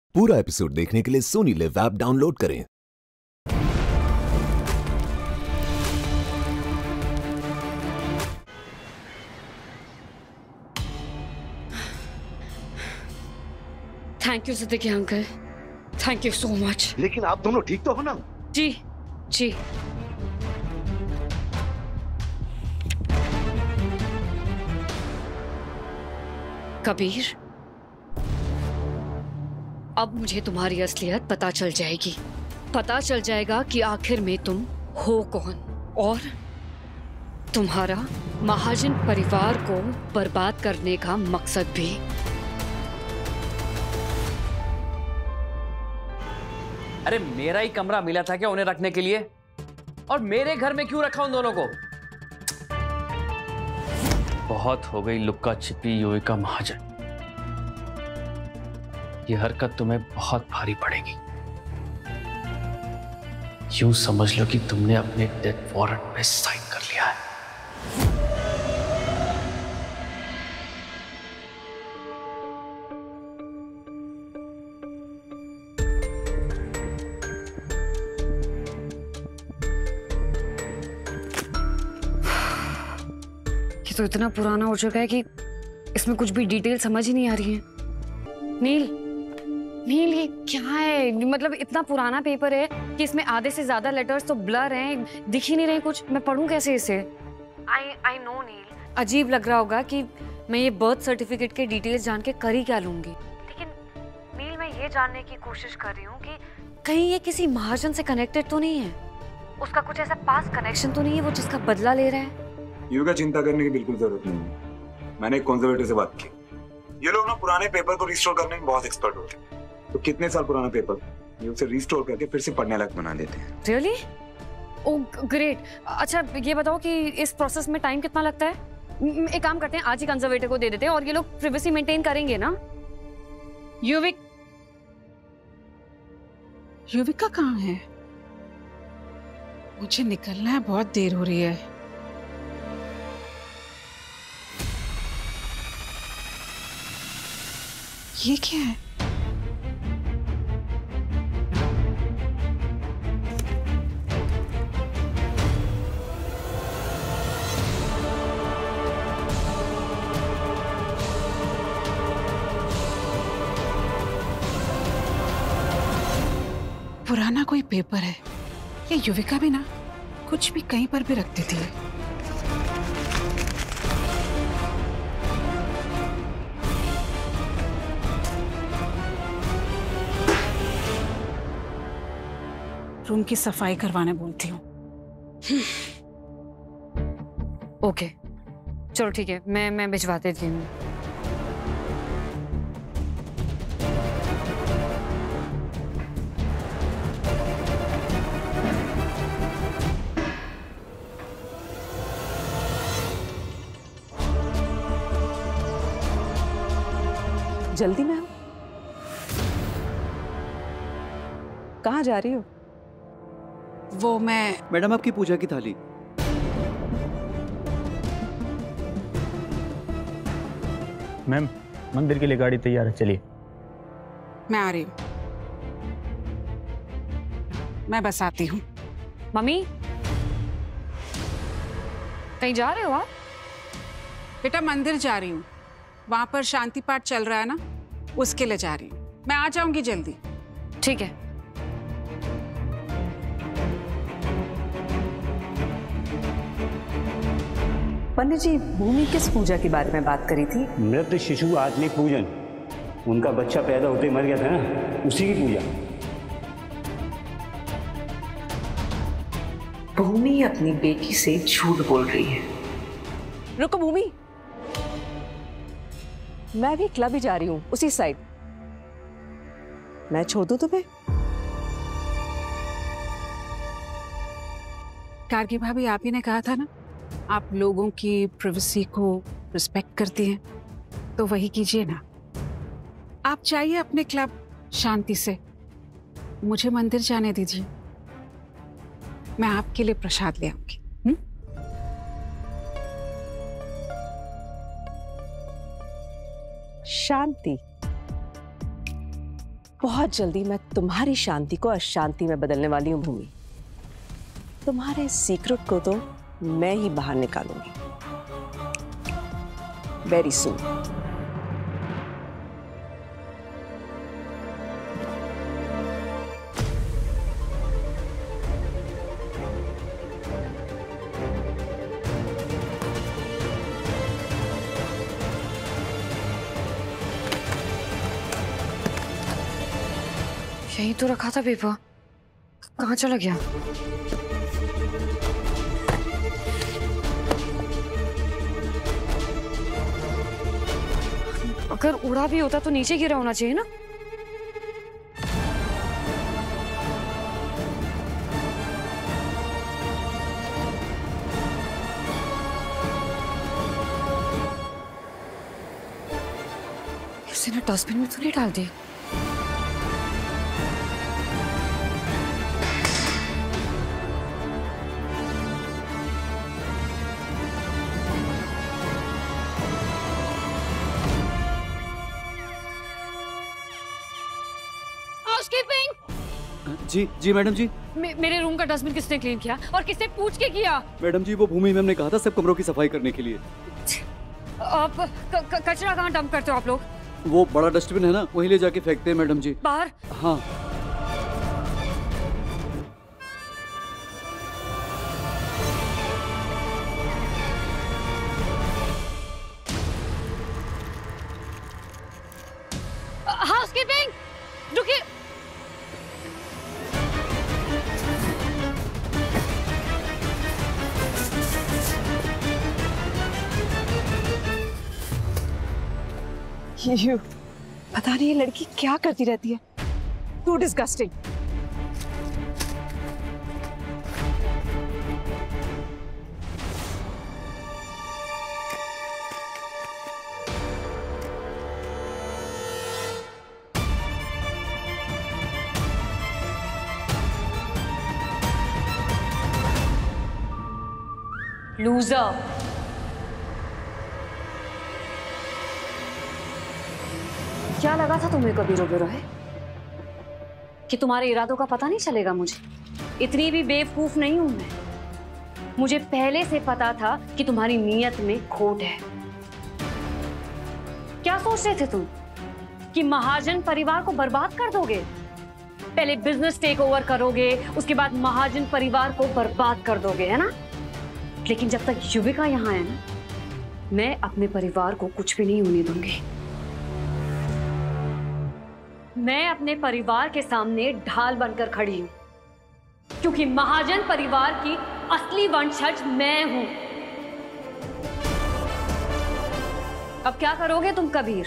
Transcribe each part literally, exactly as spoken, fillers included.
पूरा एपिसोड देखने के लिए सोनी लिव ऐप डाउनलोड करें। Thank you Siddiqui uncle, thank you so much. लेकिन आप दोनों ठीक तो हो ना? जी जी। कबीर, अब मुझे तुम्हारी असलियत पता चल जाएगी। पता चल जाएगा कि आखिर में तुम हो कौन, और तुम्हारा महाजन परिवार को बर्बाद करने का मकसद भी। अरे मेरा ही कमरा मिला था क्या उन्हें रखने के लिए? और मेरे घर में क्यों रखा उन दोनों को? बहुत हो गई लुक्का छिपी युविका महाजन। ये हरकत तुम्हें बहुत भारी पड़ेगी। यूं समझ लो कि तुमने अपने डेथ वारंट पे साइन कर लिया है। ये तो इतना पुराना हो चुका है कि इसमें कुछ भी डिटेल समझ ही नहीं आ रही है। नील, नील ये क्या है? मतलब इतना पुराना पेपर है कि इसमें आधे से ज्यादा लेटर्स तो ब्लर हैं, दिख ही नहीं रहे कुछ। मैं पढ़ूं कैसे इसे? आई आई नो नील, अजीब लग रहा होगा कि मैं ये बर्थ सर्टिफिकेट के डिटेल्स जान के कर ही क्या लूंगी, लेकिन नील मैं ये जानने की कोशिश कर रही हूँ कि कहीं ये किसी महाजन से कनेक्टेड तो नहीं है? उसका कुछ ऐसा पास कनेक्शन तो नहीं है वो जिसका बदला ले रहा है? युविका, चिंता करने की बिल्कुल जरूरत नहीं है। मैंने एक कंजर्वेटर से बात की। ये लोग ना पुराने पेपर को रिस्टोर करने में बहुत एक्सपर्ट होते हैं। तो कितने साल पुराना पेपर ये उसे रिस्टोर करके फिर से पढ़ने लायक बना देते हैं। रियली? Oh great. अच्छा ये बताओ कि इस प्रोसेस में टाइम कितना लगता है? एक काम करते हैं, आज ही कंजर्वेटर को दे देते हैं और ये लोग प्राइवेसी मेंटेन करेंगे ना? युविक युविका कहाँ है? मुझे निकलना है, बहुत देर हो रही है। ये क्या है? पुराना कोई पेपर है। ये युविका भी ना कुछ भी कहीं पर भी रख देती है। रूम की सफाई करवाने बोलती हूँ। ओके चलो ठीक है, मैं मैं भिजवा देती हूँ। जल्दी में हो? कहाँ जा रही हो? वो मैं मैडम आपकी पूजा की थाली। मैम मंदिर के लिए गाड़ी तैयार है, चलिए। मैं आ रही हूँ, मैं बस आती हूँ। मम्मी कहीं जा रहे हो आप? बेटा मंदिर जा रही हूँ, वहां पर शांति पाठ चल रहा है ना, उसके लिए जा रही हूँ। मैं आ जाऊंगी जल्दी। ठीक है। पंडित जी, भूमि किस पूजा के बारे में बात करी थी? मृत शिशु आत्मी पूजन। उनका बच्चा पैदा होते ही मर गया था ना, उसी की पूजा। भूमि अपनी बेटी से झूठ बोल रही है। रुको भूमि, मैं भी क्लब ही जा रही हूँ, उसी साइड। मैं छोड़ दूं तुम्हें? गार्गी भाभी, आप ही ने कहा था ना आप लोगों की प्राइवेसी को रिस्पेक्ट करती हैं, तो वही कीजिए ना। आप जाइए अपने क्लब शांति से, मुझे मंदिर जाने दीजिए। मैं आपके लिए प्रसाद ले आऊंगी। शांति? बहुत जल्दी मैं तुम्हारी शांति को अशांति में बदलने वाली हूँ भूमि। तुम्हारे सीक्रेट को तो मैं ही बाहर निकालूंगी वेरी सून। यही तो रखा था पेपर, कहाँ चला गया? अगर उड़ा भी होता तो नीचे गिरा होना चाहिए ना। किसी ने डस्टबिन में तो नहीं डाल दिया? जी जी मैडम जी। मे, मेरे रूम का डस्टबिन किसने क्लीन किया और किसने पूछ के किया? मैडम जी वो भूमि मैम ने कहा था सब कमरों की सफाई करने के लिए। आप क, क, कचरा कहाँ डंप करते हो आप लोग? वो बड़ा डस्टबिन है ना, वहीं ले जाके फेंकते हैं मैडम जी। बाहर? हाँ। हाउसकीपिंग रुकिए। यू पता नहीं ये लड़की क्या करती रहती है। Too disgusting. लूजर। क्या लगा था तुम्हें कबीर वगैरह है कि तुम्हारे इरादों का पता नहीं चलेगा? मुझे इतनी भी बेवकूफ नहीं हूं मैं। मुझे पहले से पता था कि तुम्हारी नीयत में खोट है। क्या सोच रहे थे तुम कि महाजन परिवार को बर्बाद कर दोगे? पहले बिजनेस टेक ओवर करोगे, उसके बाद महाजन परिवार को बर्बाद कर दोगे, है ना? लेकिन जब तक युविका यहां है ना, मैं अपने परिवार को कुछ भी नहीं होने दूंगी। मैं अपने परिवार के सामने ढाल बनकर खड़ी हूं, क्योंकि महाजन परिवार की असली वंशज मैं हूं। अब क्या करोगे तुम कबीर?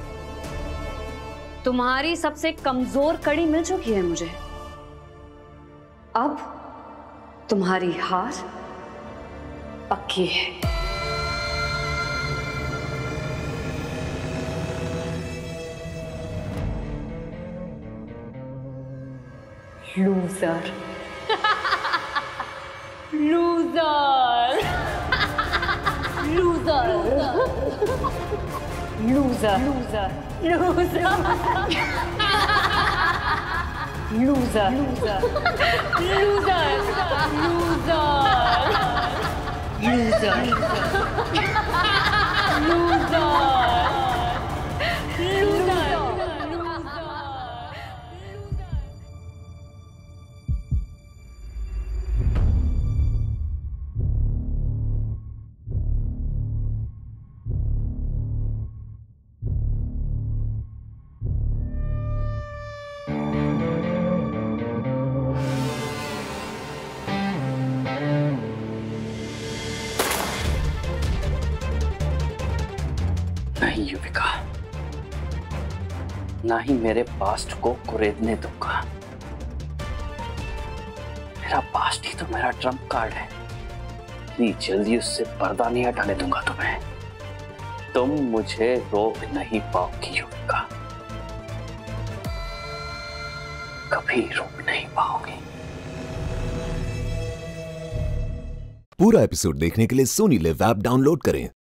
तुम्हारी सबसे कमजोर कड़ी मिल चुकी है मुझे। अब तुम्हारी हार पक्की है। Loser. Loser. Loser. Loser. Loser. Loser. Loser. Loser. Loser. नहीं युविका, ना ही मेरे पास्ट को कुरेदने दूंगा। मेरा पास्ट ही तो मेरा ट्रम्प कार्ड है। इतनी जल्दी उससे पर्दा नहीं हटाने दूंगा तुम्हें। तुम मुझे रोक नहीं पाओगी युविका, कभी रोक नहीं पाओगी। पूरा एपिसोड देखने के लिए सोनी लिव ऐप डाउनलोड करें